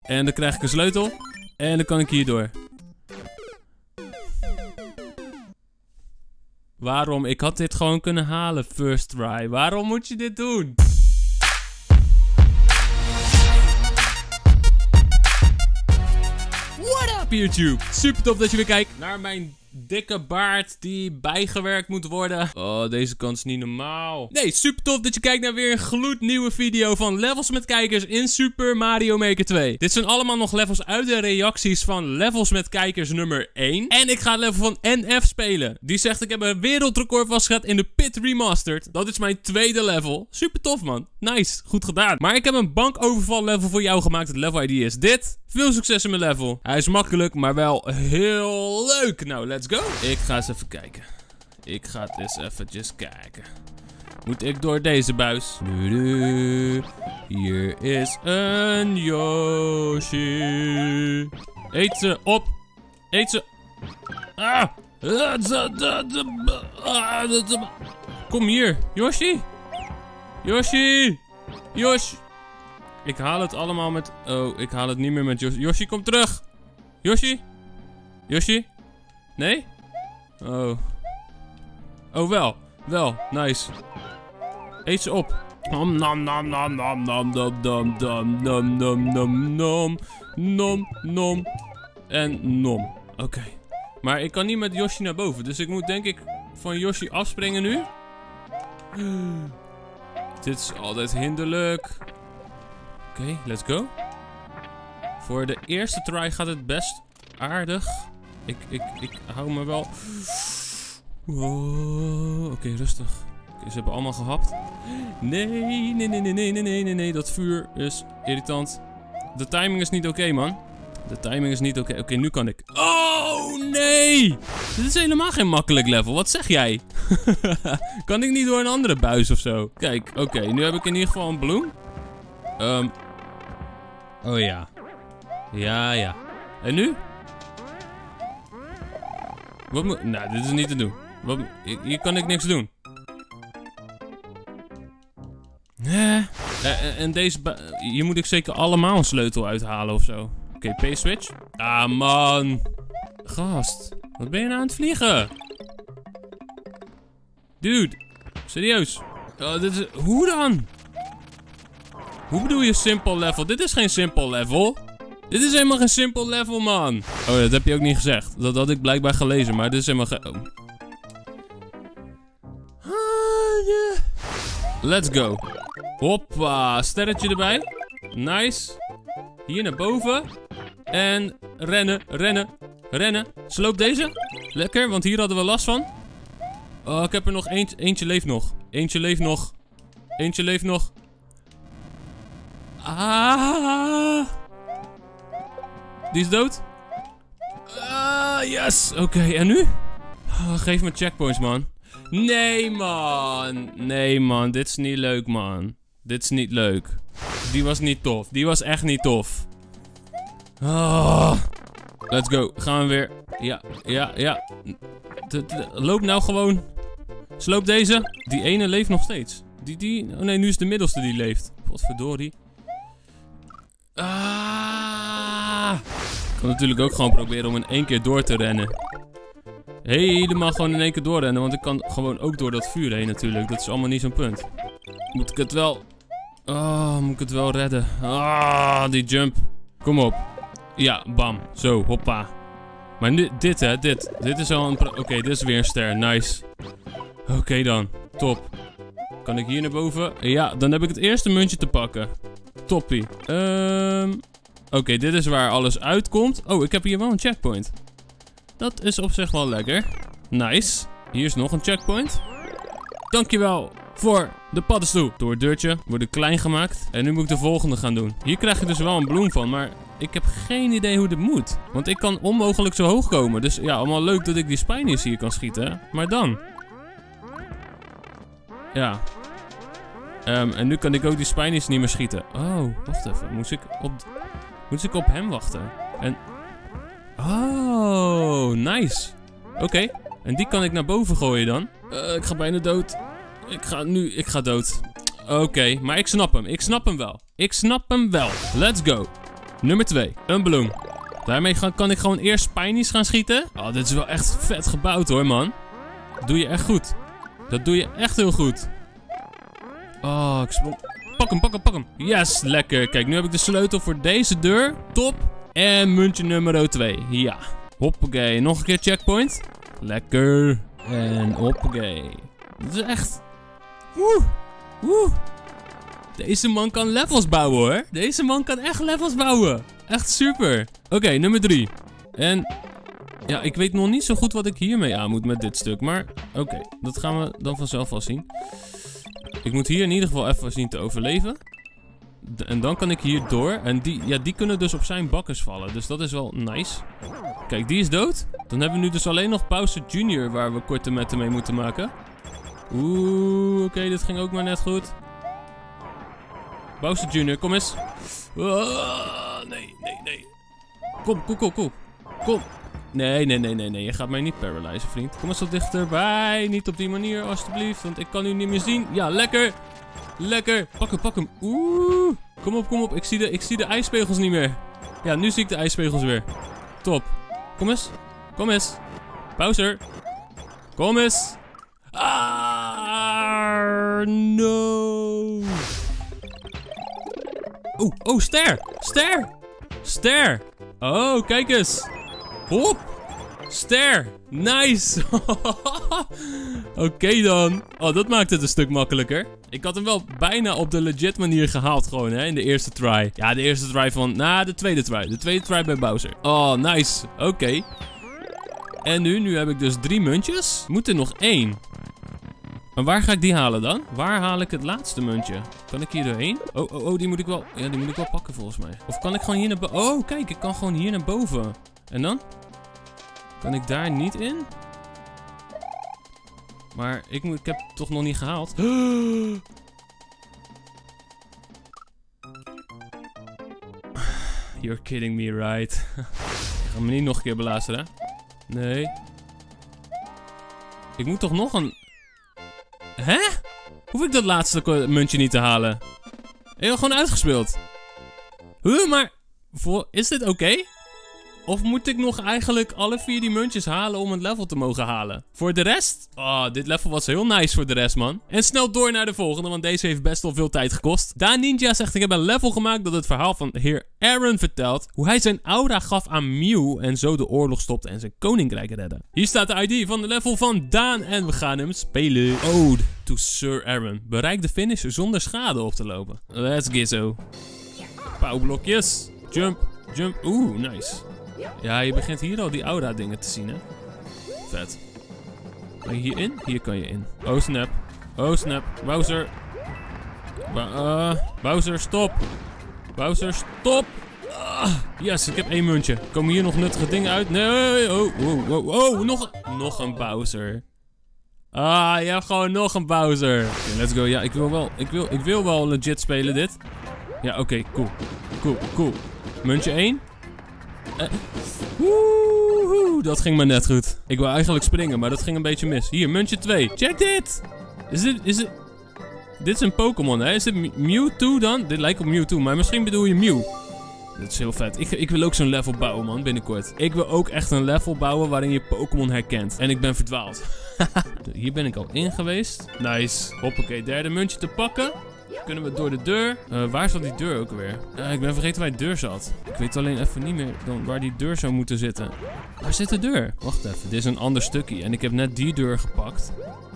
En dan krijg ik een sleutel. En dan kan ik hierdoor. Waarom? Ik had dit gewoon kunnen halen. First try. Waarom moet je dit doen? What up YouTube? Super tof dat je weer kijkt naar mijn dikke baard die bijgewerkt moet worden. Oh, deze kant is niet normaal. Nee, super tof dat je kijkt naar weer een gloednieuwe video van Levels met Kijkers in Super Mario Maker 2. Dit zijn allemaal nog levels uit de reacties van Levels met Kijkers nummer 1. En ik ga het level van NF spelen. Die zegt ik heb een wereldrecord vastgezet in de Pit Remastered. Dat is mijn tweede level. Super tof man. Nice, goed gedaan. Maar ik heb een bankoverval level voor jou gemaakt. Het level ID is dit. Veel succes in mijn level. Hij is makkelijk, maar wel heel leuk. Nou, let's go. Ik ga eens even kijken. Ik ga het eens eventjes kijken. Moet ik door deze buis? Hier is een Yoshi. Eet ze op. Eet ze. Kom hier. Yoshi. Yoshi. Yoshi. Ik haal het allemaal met... Oh, ik haal het niet meer met Yoshi. Yoshi, kom terug. Yoshi? Yoshi? Nee? Oh. Oh, wel. Wel. Nice. Eet ze op. Nom nom nom nom nom nom nom nom nom nom nom nom nom nom nom en nom. Oké. Maar ik kan niet met Yoshi naar boven. Dus ik moet denk ik van Yoshi afspringen nu. Dit is altijd hinderlijk. Oké, let's go. Voor de eerste try gaat het best aardig. Ik hou me wel... Wow, oké, rustig. Okay, ze hebben allemaal gehapt. Nee. Dat vuur is irritant. De timing is niet oké, man. De timing is niet oké. Oké, nu kan ik... Oh, nee! Dit is helemaal geen makkelijk level. Wat zeg jij? Kan ik niet door een andere buis of zo? Kijk, oké, nu heb ik in ieder geval een bloem. Oh ja. Ja. En nu? Wat moet... Nou, dit is niet te doen. Hier kan ik niks doen. En deze... Hier moet ik zeker allemaal een sleutel uithalen of zo. Oké, P-switch. Ah, man. Gast. Wat ben je nou aan het vliegen? Dude. Serieus. Dit is... Hoe dan? Hoe bedoel je simpel level? Dit is geen simpel level. Dit is helemaal geen simpel level, man. Oh, dat heb je ook niet gezegd. Dat had ik blijkbaar gelezen, maar dit is helemaal geen... Oh. Let's go. Hoppa, sterretje erbij. Nice. Hier naar boven. En rennen. Sloop deze. Lekker, want hier hadden we last van. Oh, ik heb er nog eentje. Eentje leeft nog. Ah. Die is dood. Yes. Oké, en nu? Geef me checkpoints, man. Nee, man. Dit is niet leuk, man. Dit is niet leuk. Die was niet tof. Die was echt niet tof. Let's go. Gaan we weer. Ja. Loop nou gewoon. Sloop deze. Die ene leeft nog steeds. Oh nee, nu is de middelste die leeft. Godverdorie. Ik kan natuurlijk ook gewoon proberen om in één keer door te rennen. Helemaal gewoon in één keer doorrennen, want ik kan gewoon ook door dat vuur heen natuurlijk. Dat is allemaal niet zo'n punt. Moet ik het wel... moet ik het wel redden. Die jump. Kom op. Ja, bam. Zo, hoppa. Maar nu, dit hè, dit is al een... Oké, dit is weer een ster. Nice. Oké dan. Top. Kan ik hier naar boven? Ja, dan heb ik het eerste muntje te pakken. Toppie. Oké, dit is waar alles uitkomt. Oh, ik heb hier wel een checkpoint. Dat is op zich wel lekker. Nice. Hier is nog een checkpoint. Dankjewel voor de paddenstoel. Door het deurtje worden klein gemaakt. En nu moet ik de volgende gaan doen. Hier krijg je dus wel een bloem van, maar ik heb geen idee hoe dit moet. Want ik kan onmogelijk zo hoog komen. Dus ja, allemaal leuk dat ik die spinies hier kan schieten. Maar dan? Ja. En nu kan ik ook die spinies niet meer schieten. Oh, wacht even. Moest ik op hem wachten? En... Oh, nice. Oké. En die kan ik naar boven gooien dan. Ik ga bijna dood. Ik ga dood. Oké, maar ik snap hem. Ik snap hem wel. Let's go. Nummer 2. Een bloem. Daarmee kan ik gewoon eerst Spinies gaan schieten. Oh, dit is wel echt vet gebouwd hoor, man. Dat doe je echt goed. Dat doe je echt heel goed. Oh, ik sprong. Pak hem, pak hem, pak hem. Yes, lekker. Kijk, nu heb ik de sleutel voor deze deur. Top. En muntje nummer 2. Ja. Hoppakee. Nog een keer checkpoint. Lekker. En hoppakee. Dit is echt... Deze man kan levels bouwen hoor. Deze man kan echt levels bouwen. Echt super. Oké, nummer 3. En... Ja, ik weet nog niet zo goed wat ik hiermee aan moet met dit stuk. Maar oké, dat gaan we dan vanzelf wel zien. Ik moet hier in ieder geval even zien te overleven. En dan kan ik hier door. En die kunnen dus op zijn bakkes vallen. Dus dat is wel nice. Kijk, die is dood. Dan hebben we nu dus alleen nog Bowser Jr. waar we korte metten mee moeten maken. Oeh, oké, dit ging ook maar net goed. Bowser Jr., kom eens. Nee. Kom. Nee. Je gaat mij niet paralyzen, vriend. Kom eens wat dichterbij. Niet op die manier, alsjeblieft. Want ik kan u niet meer zien. Ja, lekker. Lekker. Pak hem. Oeh. Kom op. Ik zie de ijspegels niet meer. Ja, nu zie ik de ijspegels weer. Top. Kom eens. Bowser. Kom eens. No. Oh, ster. Oh, kijk eens. Hop. Ster. Nice. Oké dan. Oh, dat maakt het een stuk makkelijker. Ik had hem wel bijna op de legit manier gehaald gewoon, hè, in de eerste try. Ja, de eerste try van... de tweede try. De tweede try bij Bowser. Oh, nice. Oké. En nu heb ik dus 3 muntjes. Moet er nog 1. Maar waar ga ik die halen dan? Waar haal ik het laatste muntje? Kan ik hier doorheen? Oh, die moet ik wel... Ja, die moet ik wel pakken volgens mij. Of kan ik gewoon hier naar boven? Oh, kijk, ik kan gewoon hier naar boven. En dan? Kan ik daar niet in? Maar ik heb het toch nog niet gehaald. You're kidding me, right? Ik ga me niet nog een keer belazeren. Nee. Ik moet toch nog een... Hè? Hoef ik dat laatste muntje niet te halen? Heel gewoon uitgespeeld. Maar... Is dit oké? Of moet ik nog eigenlijk alle 4 die muntjes halen om het level te mogen halen? Voor de rest? Oh, dit level was heel nice voor de rest, man. En snel door naar de volgende, want deze heeft best wel veel tijd gekost. Daan Ninja zegt, ik heb een level gemaakt dat het verhaal van heer Aaron vertelt. Hoe hij zijn aura gaf aan Mew en zo de oorlog stopte en zijn koninkrijk redde. Hier staat de ID van de level van Daan en we gaan hem spelen. Ode to Sir Aaron. Bereik de finish zonder schade op te lopen. Let's get zo. Pauwblokjes. Jump. Oeh, nice. Ja, je begint hier al die aura dingen te zien, hè. Vet. Kan je hier in? Hier kan je in. Oh snap. Bowser. Bowser, stop. Yes, ik heb 1 muntje. Komen hier nog nuttige dingen uit? Nee. Oh, nog een Bowser. Ja, gewoon nog een Bowser. Okay, let's go. Ja, ik wil wel legit spelen dit. Ja, oké, cool. Muntje 1. Dat ging maar net goed. Ik wou eigenlijk springen, maar dat ging een beetje mis. Hier, muntje 2. Check dit! Dit is een Pokémon, hè? Is dit Mewtwo dan? Dit lijkt op Mewtwo, maar misschien bedoel je Mew. Dat is heel vet. Ik wil ook zo'n level bouwen, man, binnenkort. Ik wil ook echt een level bouwen waarin je Pokémon herkent. En ik ben verdwaald. Hier ben ik al in geweest. Nice. Hoppakee, 3e muntje te pakken. Kunnen we door de deur? Waar zat die deur ook weer? Ik ben vergeten waar die deur zat. Ik weet alleen even niet meer dan waar die deur zou moeten zitten. Waar zit de deur? Wacht even, dit is een ander stukje. En ik heb net die deur gepakt.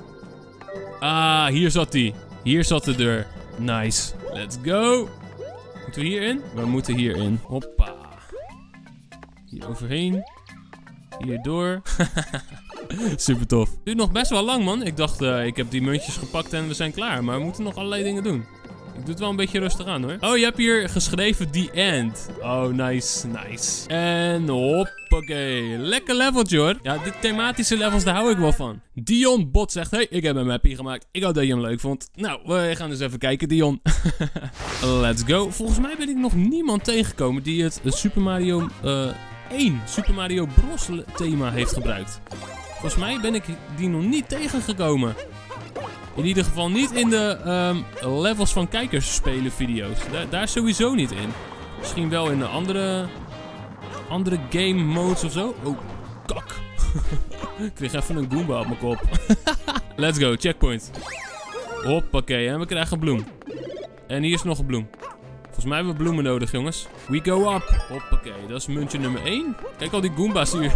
Hier zat die. Hier zat de deur. Nice. Let's go. Moeten we hierin? We moeten hierin. Hoppa. Hier overheen. Hierdoor. Super tof. Duurt nog best wel lang, man. Ik dacht, ik heb die muntjes gepakt en we zijn klaar. Maar we moeten nog allerlei dingen doen. Ik doe het wel een beetje rustig aan, hoor. Oh, je hebt hier geschreven The End. Oh, nice. En hoppakee. Lekker leveltje, hoor. Ja, die thematische levels, daar hou ik wel van. Dion Bot zegt, hey, ik heb een mapje gemaakt. Ik hoop dat je hem leuk vond. Nou, we gaan eens even kijken, Dion. Let's go. Volgens mij ben ik nog niemand tegengekomen die het Super Mario 1 Super Mario Bros thema heeft gebruikt. Volgens mij ben ik die nog niet tegengekomen. In ieder geval niet in de levels van kijkers spelen video's. Daar sowieso niet in. Misschien wel in een andere game modes of zo. Oh, kak. Ik kreeg even een Goomba op mijn kop. Let's go, checkpoint. Hoppakee, en we krijgen een bloem. En hier is nog een bloem. Volgens mij hebben we bloemen nodig, jongens. We go up. Hoppakee, dat is muntje nummer 1. Kijk al die Goomba's hier.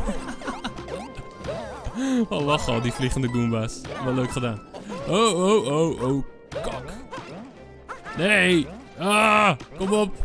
Oh, lachen al die vliegende Goomba's. Wel leuk gedaan. Oh, kak. Nee. Kom op.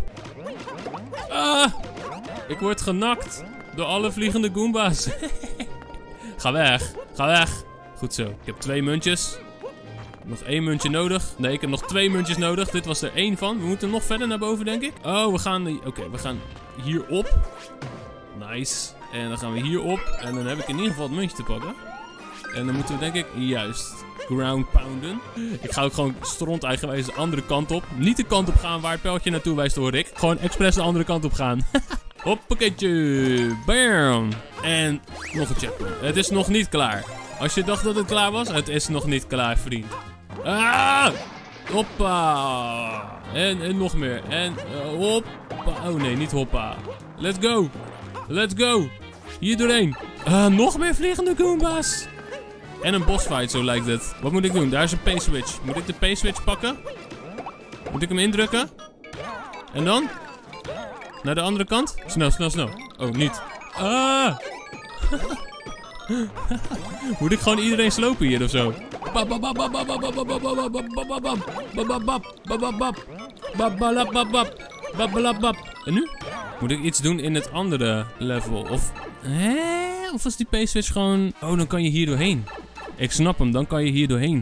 Ik word genakt door alle vliegende Goomba's. Ga weg. Goed zo. Ik heb 2 muntjes. Nog 1 muntje nodig. Nee, ik heb nog 2 muntjes nodig. Dit was er 1 van. We moeten nog verder naar boven, denk ik. Oh, we gaan... Oké, we gaan hierop. Nice. En dan gaan we hierop. En dan heb ik in ieder geval het muntje te pakken. En dan moeten we, denk ik, juist ground pounden. Ik ga ook gewoon stront eigenwijs de andere kant op. Niet de kant op gaan waar het pijltje naartoe wijst, hoor ik. Gewoon expres de andere kant op gaan. Hoppakeetje. Bam. En nog een checkpoint. Het is nog niet klaar. Als je dacht dat het klaar was, het is nog niet klaar, vriend. Hoppa. En nog meer. En hoppa. Oh nee, niet hoppa. Let's go. Hier doorheen. Nog meer vliegende Goomba's. En een bossfight, zo lijkt het. Wat moet ik doen? Daar is een P-switch. Moet ik de P-switch pakken? Moet ik hem indrukken? En dan? Naar de andere kant? Snel. Oh, niet. Moet ik gewoon iedereen slopen hier of zo? En nu? Moet ik iets doen in het andere level? Of... Of was die P-switch gewoon... Oh, dan kan je hier doorheen. Ik snap hem, dan kan je hier doorheen.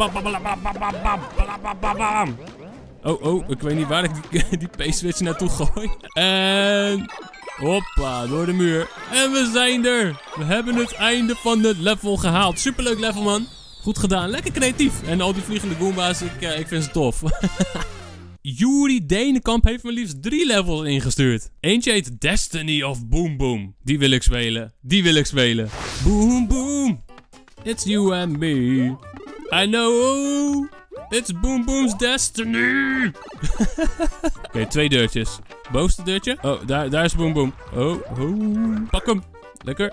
Oh, ik weet niet waar ik die P-switch naartoe gooi. En... Hoppa, door de muur. En we zijn er. We hebben het einde van het level gehaald. Superleuk level, man. Goed gedaan, lekker creatief. En al die vliegende Goomba's, ik vind ze tof. Juri Denenkamp heeft me liefst 3 levels ingestuurd. Eentje heet Destiny of Boom Boom. Die wil ik spelen. Boom Boom. It's you and me. I know. It's Boom Boom's Destiny. Oké, 2 deurtjes. Bovenste deurtje. Oh, daar is Boom Boom. Oh. Pak hem. Lekker.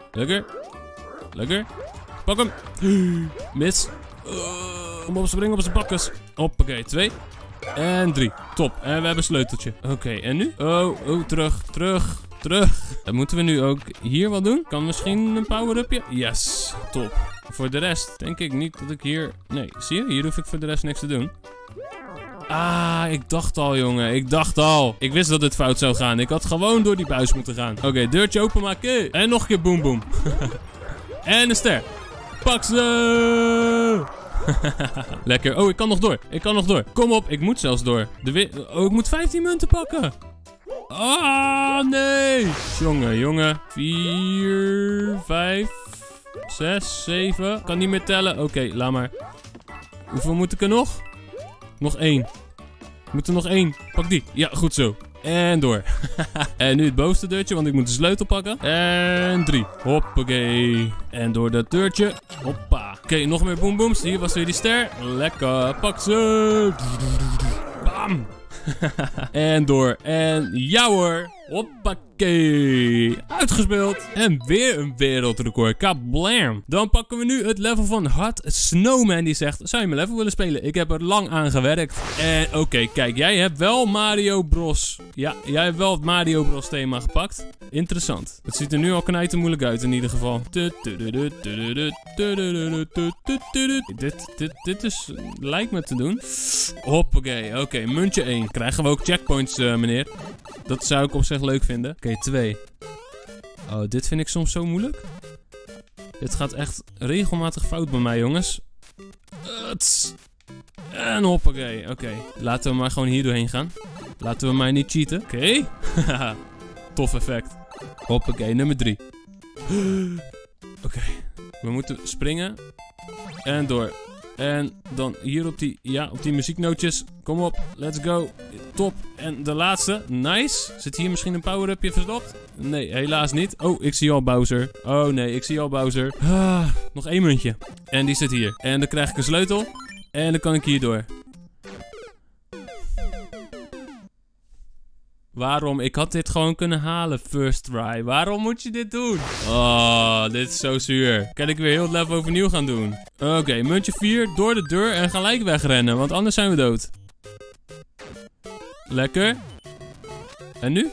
Pak hem. Mis. Kom op, spring op zijn bakkes. Hoppakee, 2. En 3. Top. En we hebben een sleuteltje. Oké, en nu? Oh, terug. Dan moeten we nu ook hier wat doen. Kan misschien een power-upje? Yes. Top. Voor de rest denk ik niet dat ik hier... Nee, zie je? Hier hoef ik voor de rest niks te doen. Ik dacht al, jongen. Ik wist dat het fout zou gaan. Ik had gewoon door die buis moeten gaan. Oké, deurtje openmaken. En nog een keer boom boom. En een ster. Pak ze! Lekker. Oh, ik kan nog door. Kom op, ik moet zelfs door. Ik moet 15 munten pakken. Nee. Jongen. 4, 5, 6, 7. Kan niet meer tellen. Oké, laat maar. Hoeveel moet ik er nog? Nog 1. Moet er nog 1. Pak die. Ja, goed zo. En door. En nu het bovenste deurtje, want ik moet de sleutel pakken. En 3. Hoppakee. En door dat deurtje. Hoppa. Oké, nog meer boombooms. Hier was weer die ster. Lekker. Pak ze. Bam. En door. En ja hoor. Hoppakee. Uitgespeeld. En weer een wereldrecord. Kablam. Dan pakken we nu het level van Hot Snowman. Die zegt, zou je mijn level willen spelen? Ik heb er lang aan gewerkt. En oké, kijk. Jij hebt wel Mario Bros. Ja, jij hebt wel het Mario Bros thema gepakt. Interessant. Het ziet er nu al knijten moeilijk uit in ieder geval. Dit is... lijkt me te doen. Hoppakee. Oké, muntje 1. Krijgen we ook checkpoints, meneer. Dat zou ik op zich leuk vinden. Oké, 2. Oh, dit vind ik soms zo moeilijk. Dit gaat echt regelmatig fout bij mij, jongens. En hoppakee. Oké, laten we maar gewoon hier doorheen gaan. Laten we maar niet cheaten. Oké. Tof effect. Hoppakee, nummer 3. Oké. We moeten springen. En door. En dan hier op die, op die muzieknootjes. Kom op, let's go. Top. En de laatste, nice. Zit hier misschien een power-upje verstopt? Nee, helaas niet. Oh, ik zie al Bowser. Oh nee, ik zie al Bowser. Nog 1 muntje. En die zit hier. En dan krijg ik een sleutel. En dan kan ik hier door. Waarom? Ik had dit gewoon kunnen halen. First try. Waarom moet je dit doen? Oh, dit is zo zuur. Kan ik weer heel het level overnieuw gaan doen. Oké, muntje 4. Door de deur en gelijk wegrennen. Want anders zijn we dood. Lekker. En nu?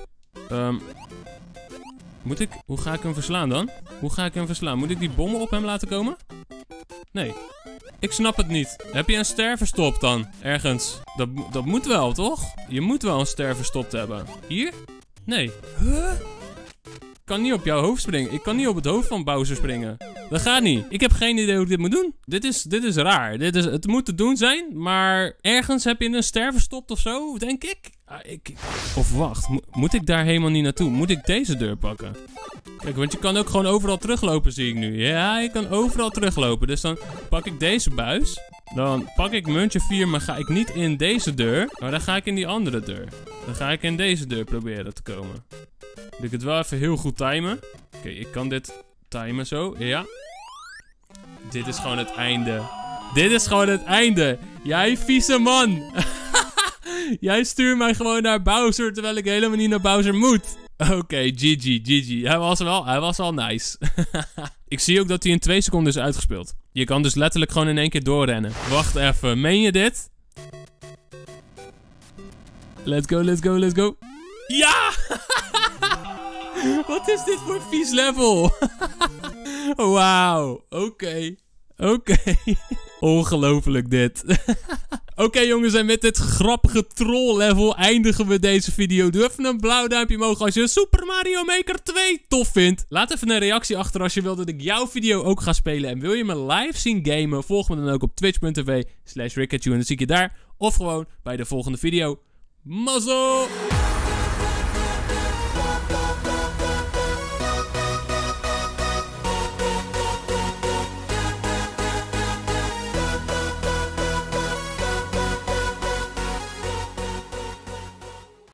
Hoe ga ik hem verslaan dan? Hoe ga ik hem verslaan? Moet ik die bommen op hem laten komen? Nee. Ik snap het niet. Heb je een ster verstopt dan? Ergens. Dat moet wel, toch? Je moet wel een ster verstopt hebben. Hier? Nee. Huh? Ik kan niet op jouw hoofd springen. Ik kan niet op het hoofd van Bowser springen. Dat gaat niet. Ik heb geen idee hoe ik dit moet doen. Dit is raar. Het moet te doen zijn, maar ergens heb je een ster verstopt of zo, denk ik. Of wacht, moet ik daar helemaal niet naartoe? Moet ik deze deur pakken? Kijk, want je kan ook gewoon overal teruglopen, zie ik nu. Ja, je kan overal teruglopen. Dus dan pak ik deze buis. Dan pak ik muntje 4, maar ga ik niet in deze deur. Maar dan ga ik in die andere deur. Dan ga ik in deze deur proberen te komen. Moet ik het wel even heel goed timen. Oké, ik kan dit timen zo. Ja. Dit is gewoon het einde. Dit is gewoon het einde. Jij vieze man. Jij stuurt mij gewoon naar Bowser, terwijl ik helemaal niet naar Bowser moet. Oké, GG. Hij was wel nice. Ik zie ook dat hij in 2 seconden is uitgespeeld. Je kan dus letterlijk gewoon in 1 keer doorrennen. Wacht even, meen je dit? Let's go. Ja! Wat is dit voor vies level? Wauw, oké. Ongelooflijk dit. Oké, jongens, en met dit grappige troll level eindigen we deze video. Doe even een blauw duimpje omhoog als je Super Mario Maker 2 tof vindt. Laat even een reactie achter als je wilt dat ik jouw video ook ga spelen. En wil je me live zien gamen, volg me dan ook op twitch.tv/Rikkachu en dan zie ik je daar. Of gewoon bij de volgende video. Mazzel!